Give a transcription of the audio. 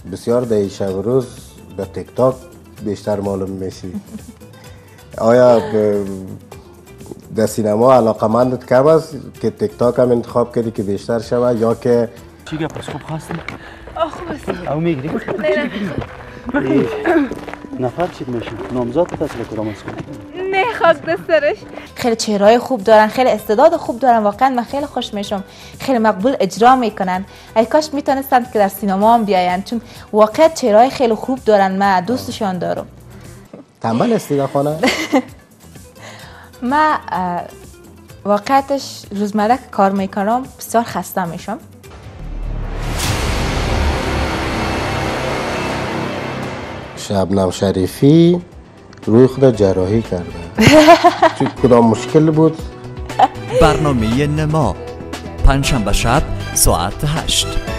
بسیار در شب روز به تیک تاک بیشتر معلوم میشی. آیا در سینما علاقمندت کم است که تیک تاک هم انتخاب کردی که بیشتر شود یا که چی گپ است؟ خوب خواستیم؟ خوب است. او میگیری؟ نه نفر چید میشه؟ نامزاد تصویر کرام است کنی؟ نه خاک دسترش. خیلی چهرهای خوب دارن، خیلی استعداد خوب دارن، واقعا من خیلی خوش میشم، خیلی مقبول اجرا میکنن. ای کاش میتونستند که در سینما هم بیاین، چون واقعا چهرهای خیلی خوب دارن، من دوستشان دارم. تنبل هستی در خانه؟ من واقعیتش روزمره که کار میکنم بسیار خسته میشم. شبنم شریفی روی خود جراحی کرده. چون کدام مشکل بود؟ برنامه نما پنجشنبه شب ساعت 8.